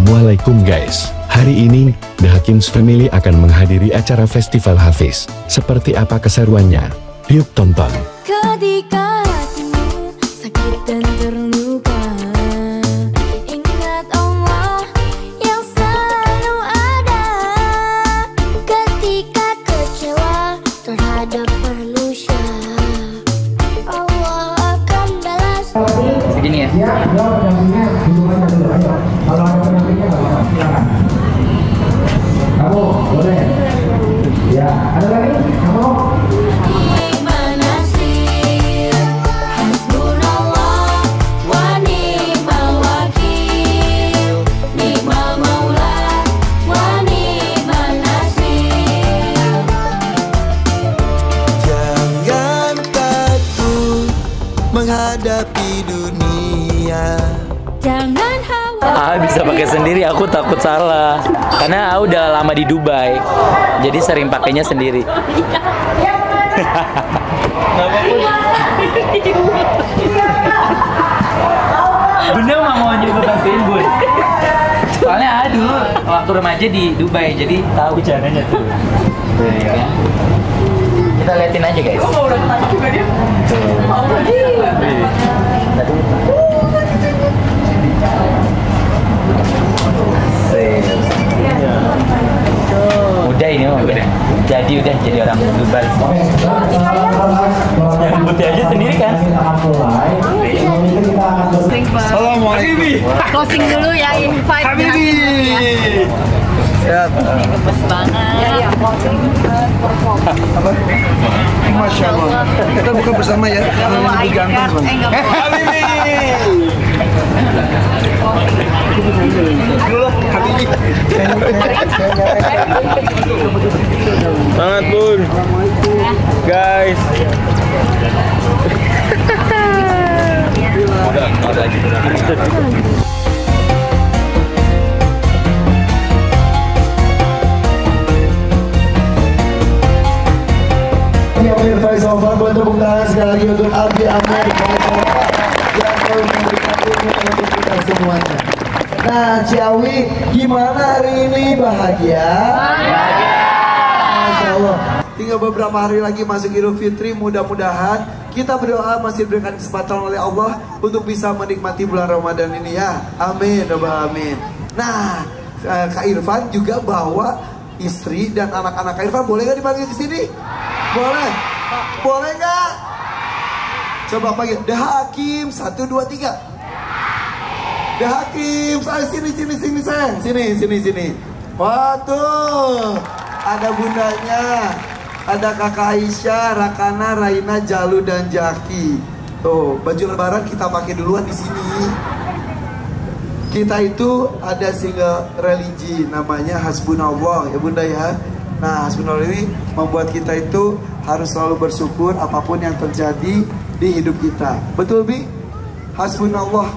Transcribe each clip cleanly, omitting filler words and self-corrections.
Assalamualaikum guys. Hari ini, The Hakims Family akan menghadiri acara Festival Hafiz. Seperti apa keseruannya? Yuk tonton. Ketika hatimu sakit dan terluka, ingat Allah yang selalu ada. Ketika kecewa terhadap manusia, Allah akan balas. Begini ya. Kalau ada pendampingnya silakan. Kamu boleh. Ya, ada lagi? Kamu? Menghadapi dunia. Jangan khawatir. Bisa pakai sendiri, aku takut salah. Karena aku udah lama di Dubai. Jadi sering pakainya sendiri. Bunda mau juga bantuin Bun. Soalnya aduh, waktu remaja di Dubai, jadi tahu caranya tuh. Ya. Kita liatin aja guys. Oh, udah ketemu juga dia. Udah ini mah udah. Jadi orang Dubai. Yang putih aja sendiri kan. Assalamualaikum. Closing dulu ya, invite Habibi. Sehat. Gemes banget. Masya Allah. Kita buka bersama ya. Gak bawa ID card, gak bawa. Habibi. Dulu Habibi. Semangat Bun. Guys. Udah lagi. Amir Faisal buat tepuk tangan sekali lagi untuk Abi Amir Faisal yang selalu memberikan ilmu untuk kita semuanya. Nah, Ciawi, gimana hari ini? Bahagia? Masya Allah. Tinggal beberapa hari lagi masuk Idul Fitri, mudah-mudahan kita berdoa masih diberikan kesempatan oleh Allah untuk bisa menikmati bulan Ramadan ini ya. Amin, amin. Nah, Kak Irfan juga bawa istri dan anak-anak Kak Irfan, boleh nggak dipanggil ke sini? Boleh? Boleh nggak? Coba panggil The Hakim, 1, 2, 3. The Hakim, sini sayang, sini. Waduh, ada bundanya, ada kakak Aisyah, Rakana, Raina, Jalu dan Jaki. Tuh, baju lebaran kita pakai duluan di sini. Kita itu ada single religi namanya Hasbunallah ya Bunda ya. Nah, Hasbunallah ini membuat kita itu harus selalu bersyukur apapun yang terjadi di hidup kita. Betul Bi? Hasbunallah.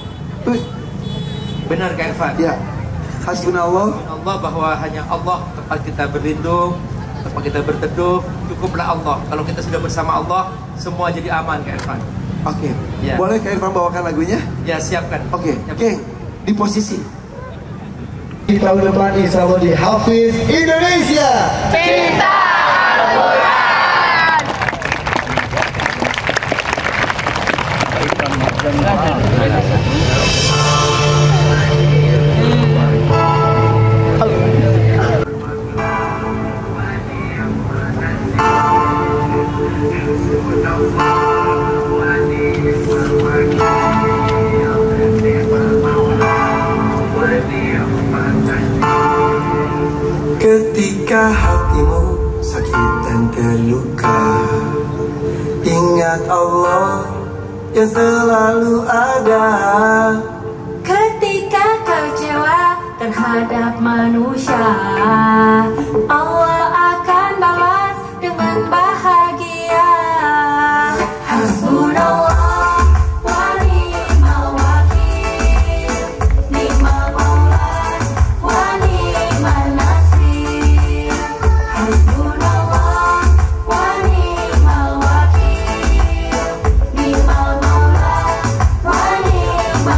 Benar Kak Irfan? Ya. Hasbunallah. Allah bahwa hanya Allah tempat kita berlindung, tempat kita berteduh, cukuplah Allah. Kalau kita sudah bersama Allah, semua jadi aman Kak Irfan. Oke. Ya. Boleh Kak Irfan bawakan lagunya? Ya, siapkan. Oke. Di posisi. Di tahun depan insya Allah di Hafiz Indonesia. Cinta Al-Quran. Ketika hatimu sakit dan terluka, ingat Allah yang selalu ada. Ketika kecewa terhadap manusia, Allah akan balas dengan bahagia. Hasbunallah wa ni'mal wakil, ni'mal maula wa ni'man nasir. Hasbunallah wa ni'mal wakil, ni'mal maula wa ni'man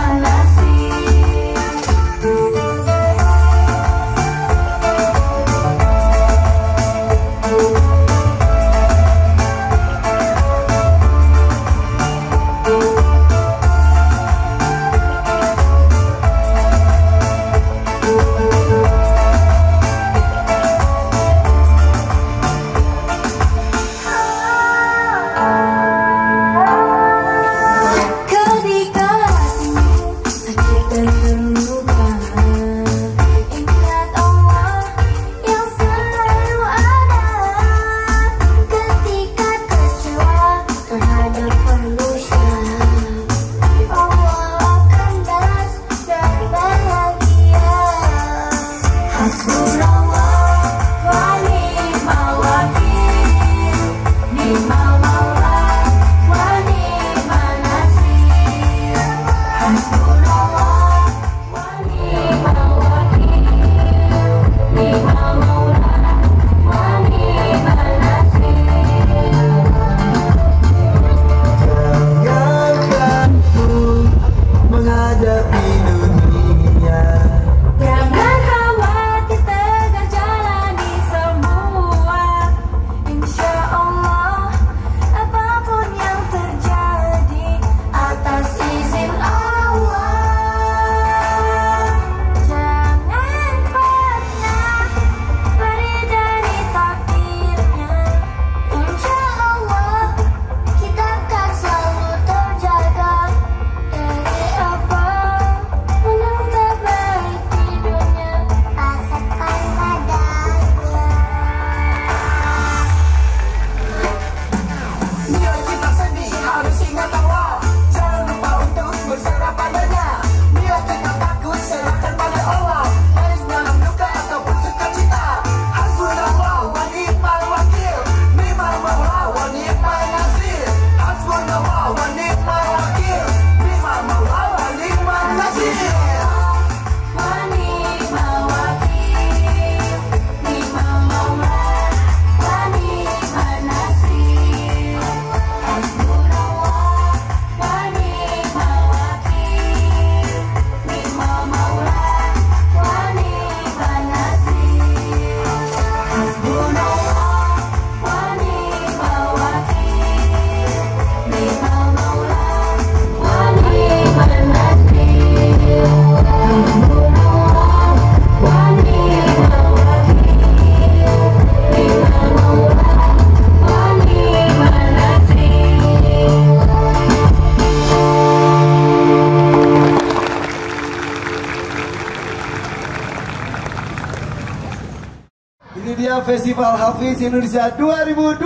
Festival Hafiz Indonesia 2024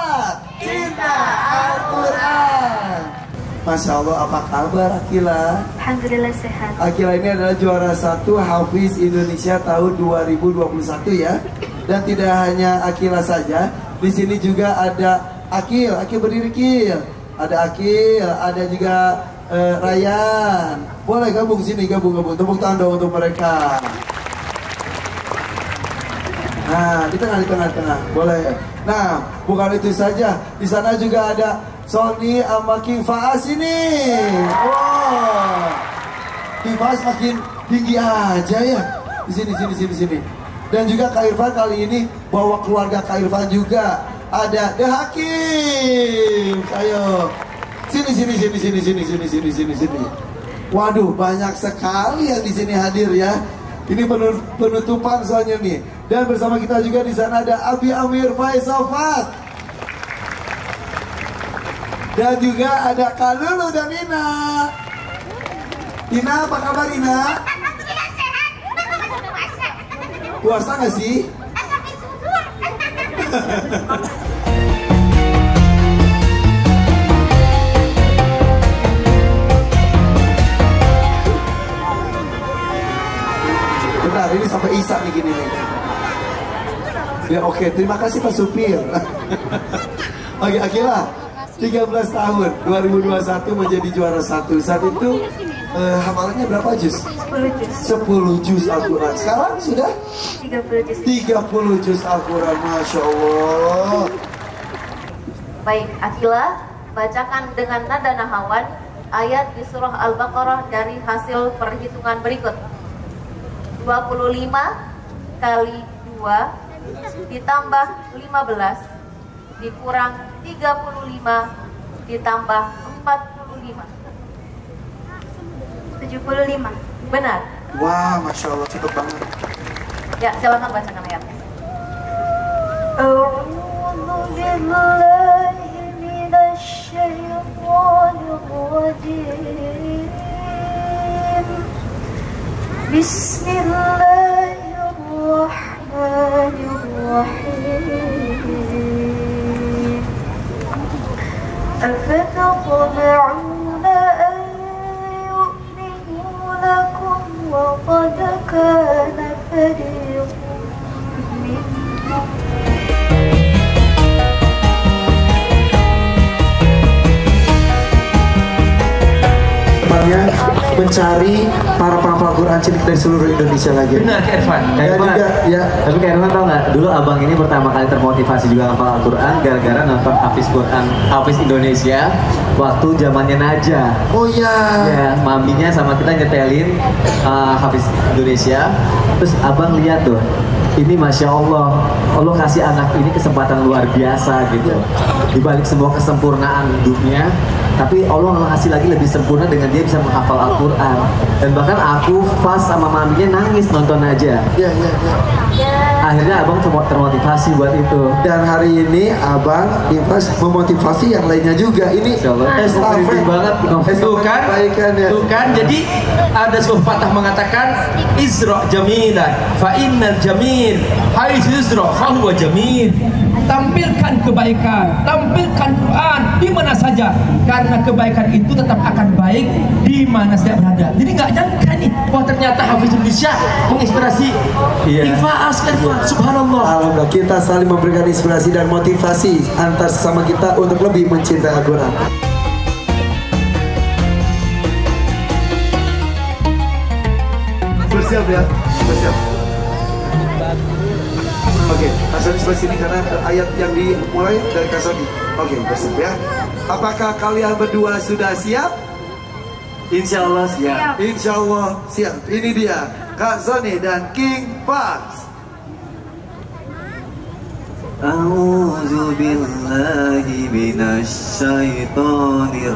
Cinta Al-Quran. Masya Allah, apa kabar Akila? Alhamdulillah sehat. Akila ini adalah juara 1 Hafiz Indonesia tahun 2021 ya. Dan tidak hanya Akila saja, di sini juga ada Akil berdiri Kil. Ada Akil, ada juga Ryan. Boleh gabung sini, gabung. Tepuk tangan dong untuk mereka. Nah, di tengah, boleh. Nah, bukan itu saja, di sana juga ada Sony sama King Faas ini. Wow, King Faas makin tinggi aja ya. Di sini. Dan juga Kak Irfan kali ini bawa keluarga Kak Irfan juga. Ada The Hakim. Ayo, sini. Waduh, banyak sekali yang di sini hadir ya. Ini penutupan soalnya nih. Dan bersama kita juga di sana ada Abi Amir Faisal Fat. Dan juga ada Kalulu dan Nina. Nina, apa kabar Nina? Puasa nggak sih? Bentar, ini sampai Isa nih gini nih. Ya oke, terima kasih Pak Supir. Oke, Akila, 13 tahun, 2021 menjadi juara 1. Saat itu hafalannya berapa juz? 10 juz. 10 juz Al-Quran. Sekarang sudah? 30 juz. 30 juz Al-Quran, Masya Allah. Baik, Akila, bacakan dengan nada nahawan ayat di surah Al-Baqarah dari hasil perhitungan berikut. 25 kali 2 ditambah 15 dikurang 35 ditambah 45. 75. Benar. Wah, Masya Allah, cepet banget. Ya, silakan bacakan ayatnya. A'udzu billahi minasy syaithanir rajim. Bismillahirrahmanirrahim. Afataqma'una an yu'minu lakum wa qad kana fariqun minhum. Temannya mencari para penghafal Quran cilik dari seluruh Indonesia lagi. Benar, Kak Irfan. Dan juga ya. Tapi Kak Irfan tau nggak? Dulu abang ini pertama kali termotivasi juga hafal Al-Quran gara-gara nonton Hafiz Quran, Hafiz Indonesia waktu zamannya Najah. Oh iya. Ya, maminya sama kita nyetelin Hafiz Indonesia. Terus abang lihat tuh, ini Masya Allah, Allah kasih anak ini kesempatan luar biasa gitu. Di balik semua kesempurnaan hidupnya, tapi Allah ngasih lagi lebih sempurna dengan dia bisa menghafal Al-Quran. Dan bahkan aku pas sama maminya nangis nonton aja. Iya, iya, iya. Akhirnya abang termotivasi buat itu. Dan hari ini abang Dimas memotivasi yang lainnya juga. Ini estafet banget. Tuh kan, kebaikan ya. tuh kan. Jadi ada sebuah patah mengatakan Isra jamilan, fa innal jamil haitsu yusra fa huwa jamil. Tampilkan kebaikan, tampilkan Quran di mana saja, karena kebaikan itu tetap akan baik di mana saja berada. Jadi nggak nyangka nih, wah ternyata Hafiz Indonesia menginspirasi. Infaas kan, subhanallah. Alhamdulillah, kita saling memberikan inspirasi dan motivasi antar sesama kita untuk lebih mencintai Al-Quran. Bersiap ya, bersiap. Oke, Kasoni sebelah sini karena ayat yang dimulai dari Kasoni. Oke, bersiap ya. Apakah kalian berdua sudah siap? Insya Allah siap. Insya Allah siap. Ini dia Kak Soni dan King Faz. A'udzu billahi minasy syaithanir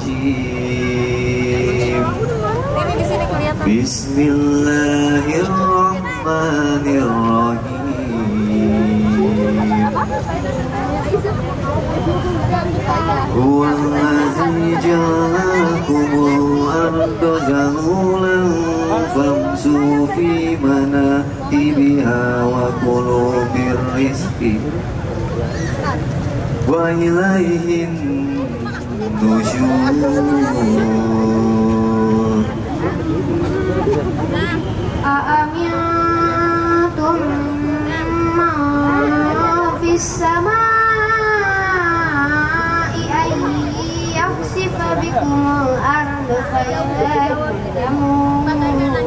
rajim. Bismillahirrahmanirrahim. Huwallazi ja'alakumul arda zalulan famshu fi manakibiha wa kulu mir rizqi wa ilaihin nusyur. Aamintum man fis samaa'i ay yakhsifa bikumul arda faiza tamun.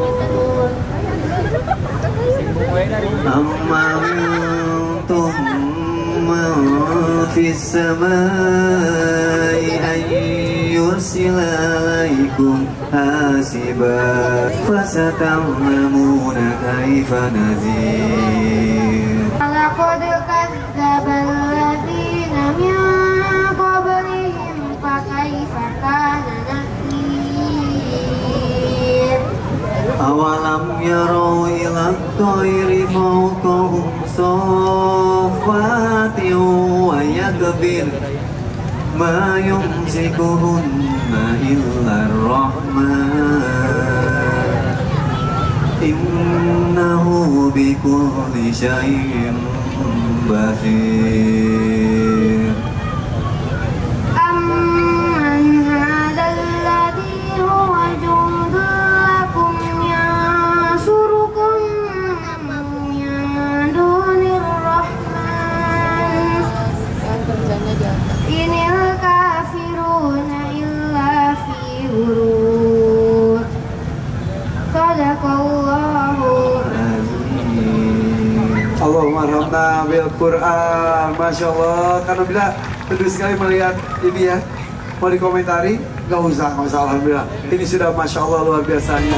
Amantum man fis samaa'i ay yursila alaikum hasiba fasata'lamuna kaifa nadhir. Laqad kadzdzaba alladziina min qablihim fakaifa kana nakir. Awalam yarau ila thairi fawqahum saffatin wa yakbir ma yumsikuhunna illa ar-rahman innahu bikulli syai'in basir. Amman hadzal ladzi huwa jundun lakum yansurukum min dunir rahman. Inil kafiruna illa fi ghurur. Sadaqallahu Allahumma rahmna bil Quran. Masya Allah. Karena bila tentu sekali melihat ini ya, mau dikomentari nggak usah, alhamdulillah. Ini sudah Masya Allah luar biasanya.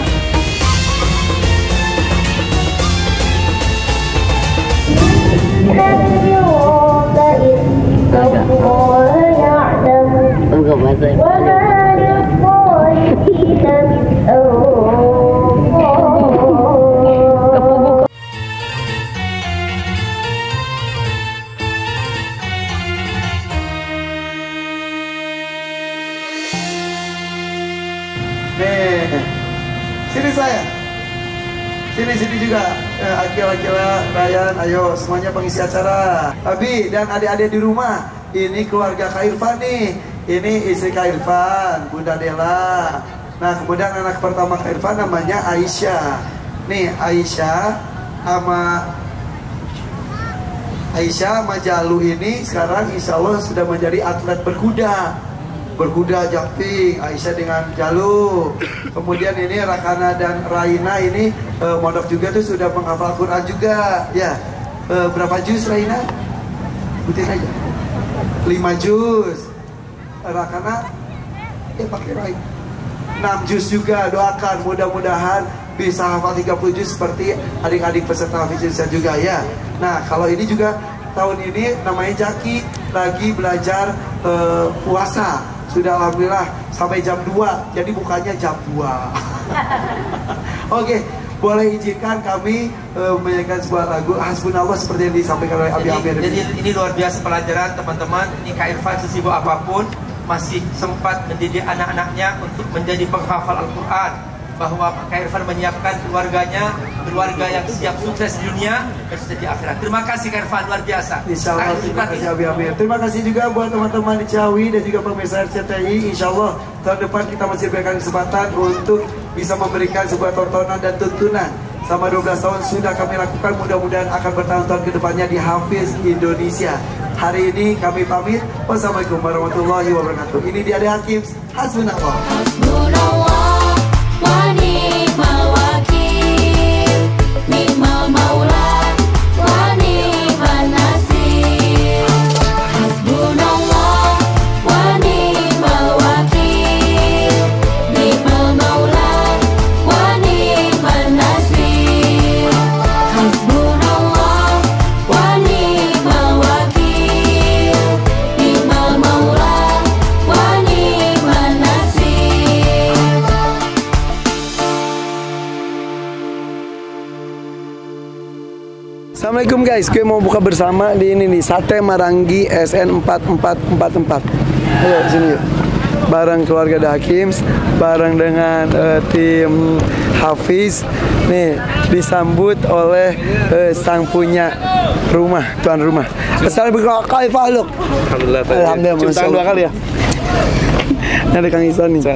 Nih, sini saya. Sini juga. Akila, Ryan, ayo semuanya pengisi acara. Abi dan adik-adik di rumah. Ini keluarga Kak Irfan nih. Ini istri Kak Irfan, Bunda Dela. Nah, kemudian anak pertama Kak Irfan namanya Aisyah. Nih, Aisyah sama Jalu ini sekarang insya Allah sudah menjadi atlet berkuda. berkuda jumping, Aisyah dengan Jalu. Kemudian ini Rakana dan Raina ini mondok juga tuh sudah menghafal Quran juga. Ya, berapa juz Raina? Sebutin aja. 5 juz. Rakana pakai Raina 6 juz juga. Doakan mudah-mudahan bisa hafal 30 juz seperti adik-adik peserta Hafiz juga ya. Nah, kalau ini juga tahun ini namanya Jaki lagi belajar puasa. Sudah alhamdulillah sampai jam 2. Jadi bukanya jam 2. Oke, boleh izinkan kami menyanyikan sebuah lagu Hasbunallah seperti yang disampaikan oleh Abi Amir. Jadi ini luar biasa pelajaran teman-teman. Ini Kak Irfan sesibuk apapun masih sempat mendidik anak-anaknya untuk menjadi penghafal Al-Quran. Bahwa Kak Irfan menyiapkan keluarganya, keluarga yang siap sukses di dunia dan sukses di akhirat. Terima kasih Kak Irfan, luar biasa. Insya Allah, terima kasih Abi Amir. Terima kasih juga buat teman-teman di Ciawi dan juga pemirsa RCTI. Insya Allah tahun depan kita masih berikan kesempatan untuk bisa memberikan sebuah tontonan dan tuntunan. Selama 12 tahun sudah kami lakukan, mudah-mudahan akan bertahun-tahun ke depannya di Hafiz Indonesia. Hari ini kami pamit. Wassalamualaikum warahmatullahi wabarakatuh. Ini dia Ade Hakim. Hasbunallah. Hasbunallah wa ni'mal wakil, ni'mal maula wa ni'man nasir. Hasbunallah wa ni'mal wakil, ni'mal maula wa ni'man nasir. Hasbunallah wa ni'mal wakil, ni'mal maula wa ni'man nasir. Assalamualaikum guys, gue mau buka bersama di ini nih, Sate Marangi SN 4444. Ayo sini yuk. Bareng keluarga The Hakims, bareng dengan tim Hafiz. Nih, disambut oleh sang punya rumah, tuan rumah. Assalamualaikum Kak. Alhamdulillah. Alhamdulillah. Cium tangan 2 kali ya. Ini ada Kang Isan nih.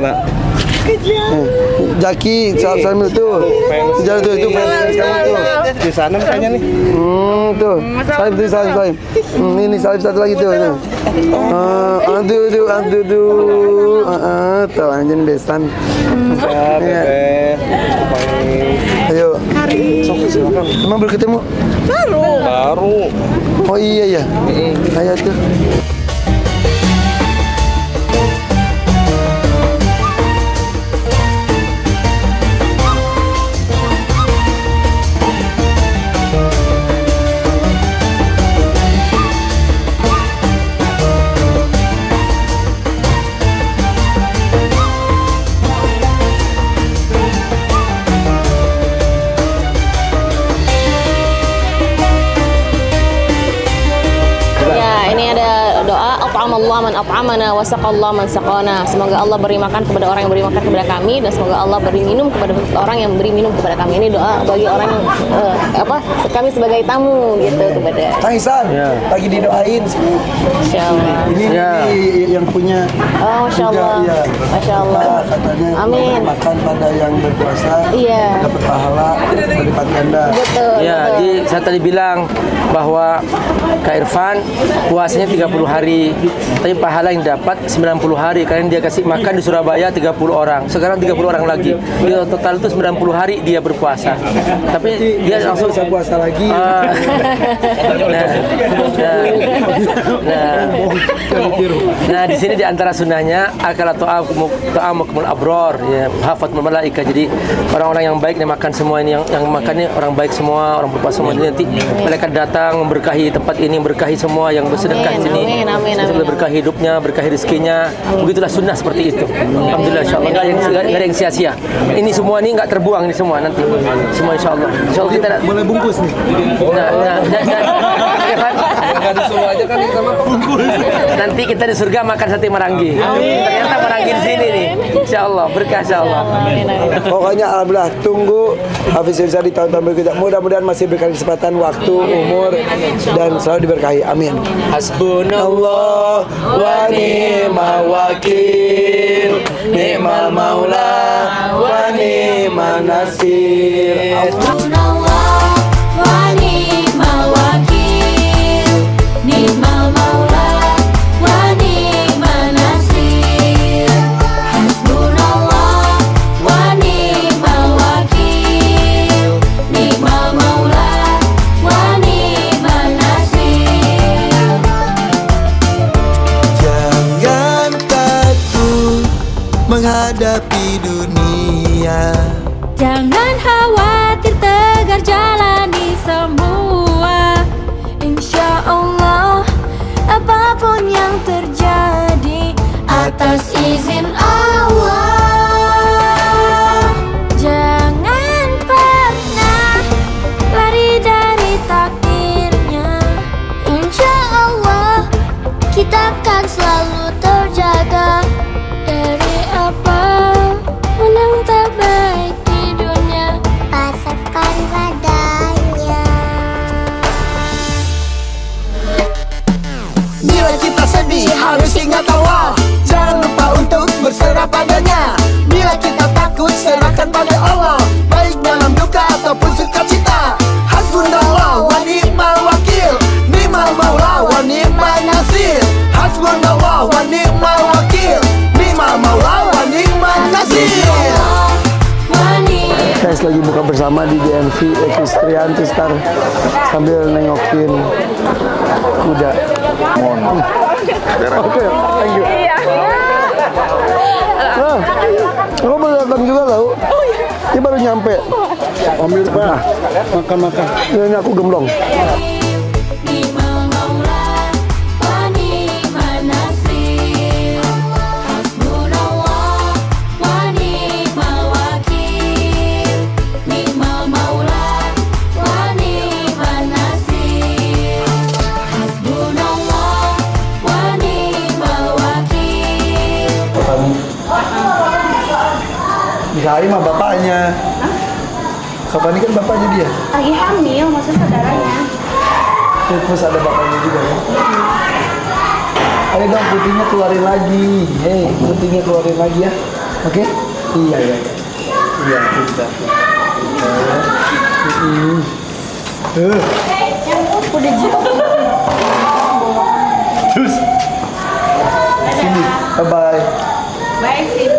Jaki, salam tuh. Jangan tuh itu fans kamu tuh. Di sana makanya nih. Tuh. Salim. Ini salim satu lagi tuh. Tuh anjing besan. Ayo. Silakan. Emang baru ketemu? Baru. Oh iya ya. Ayo tuh. Allah man at'amana wa saqallahu man saqana. Semoga Allah beri makan kepada orang yang beri makan kepada kami, dan semoga Allah beri minum kepada orang yang beri minum kepada kami. Ini doa bagi orang yang kami sebagai tamu gitu kepada Kang Isan. Lagi didoain sini. Insyaallah. Ini yang punya. Oh, masyaallah. Ya. Masyaallah. Katanya amin. Makan pada yang berpuasa. Iya. Dapat pahala berlipat ganda. Betul. Ya, jadi saya tadi bilang bahwa Kak Irfan puasanya 30 hari, tapi pahala yang dapat 90 hari karena dia kasih makan di Surabaya 30 orang. Sekarang 30 orang lagi. Dia total itu 90 hari dia berpuasa. Tapi dia langsung bisa puasa lagi. Nah, di sini di antara sunnahnya akala ta'amukumul abror, ya, hafatul malaika. Jadi orang-orang yang baik yang makan semua ini, yang makannya orang baik semua, orang berpuasa semua. Nanti malaikat datang memberkahi tempat ini, memberkahi semua yang bersedekah di sini. Amin. Berkah hidupnya, berkah rezekinya. Begitulah sunnah seperti itu. Alhamdulillah, insyaallah nggak ada yang sia-sia. Ini semua ini nggak terbuang, ini semua nanti. Semua insyaallah. Insyaallah kita boleh bungkus nih. Nggak disuruh aja kan sama bungkus. Nanti kita di surga makan sate Marangi. Ternyata Marangi di sini nih. Insyaallah berkah insyaallah. Pokoknya alhamdulillah, tunggu Hafiz Irsa di tahun-tahun berikutnya. Mudah-mudahan masih berikan kesempatan, waktu, umur, dan selalu diberkahi. Amin. Hasbunallah wa ni'mal wakil, ni'mal maula wa ni'man nasir. Hasbunallah wa ni'mal wakil, ni'mal maula wa ni'man nasir. dunia. Jangan khawatir, tegar jalani semua. Insya Allah apapun yang terjadi atas izin Allah. Jangan pernah lari dari takdirnya. Insya Allah kita akan selalu terjaga dari apa yang tak baik di dunia. Pasakan padanya. Bila kita sedih harus ingat Allah. Jangan lupa untuk berserah padanya. Bila kita takut serahkan pada Allah. Baik dalam duka ataupun sukacita. Hasbunallah wa ni'mal wakil. Ni'mal maula wa ni'mal nasir. Hasbunallah wa ni'mal wakil. Ni'mal maula wa ni'mal nasir. Guys, lagi buka bersama di DMV Equestrian Star sambil nengokin kuda. Oke, thank you. Nah, aku baru datang juga tau. Ini baru nyampe. Ambil Pak, makan-makan. Ini aku gemblong. Hari mah bapaknya. Kapan ini kan bapaknya dia. Lagi hamil, maksudnya saudaranya. Terus ada bapaknya juga ya. Ayo dong putihnya keluarin lagi. Hei, putihnya keluarin lagi ya. Oke? Iya ya. Iya, pintar. Udah jauh. Terus. Sini. Bye bye. Bye sih.